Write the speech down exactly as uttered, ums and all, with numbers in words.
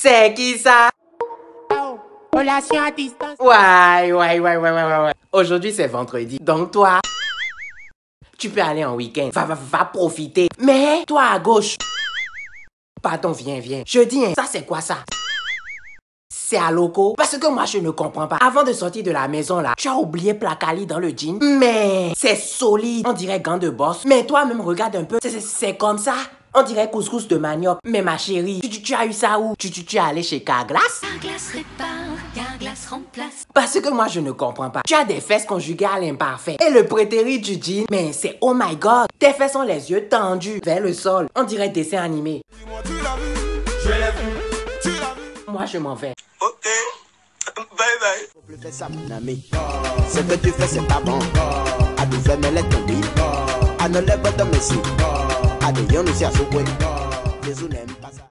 C'est qui ça? Oh, relation à distance. Ouais, ouais, ouais, ouais, ouais, ouais, ouais. Aujourd'hui, c'est vendredi. Donc, toi, tu peux aller en week-end. Va, va, va profiter. Mais, toi, à gauche. Pardon, viens, viens. Je dis, hein, ça, c'est quoi ça? C'est à loco. Parce que moi, je ne comprends pas. Avant de sortir de la maison, là, tu as oublié Placali dans le jean. Mais, c'est solide. On dirait gant de boss. Mais toi-même, regarde un peu. C'est comme ça. On dirait couscous de manioc. Mais ma chérie, tu, tu, tu as eu ça où? Tu, tu, tu es allé chez Carglass? Carglass répare, Carglass remplace. Parce que moi, je ne comprends pas. Tu as des fesses conjugées à l'imparfait. Et le prétérit du jean, mais c'est oh my god. Tes fesses ont les yeux tendus vers le sol. On dirait dessin animé. Moi, je m'en vais. Ok, bye bye. Ce que tu fais, c'est pas bon. À nous faire mêler ton lit. À nous lève de messie. À des yon nous s'y a sououé. Les ou n'aiment pas ça.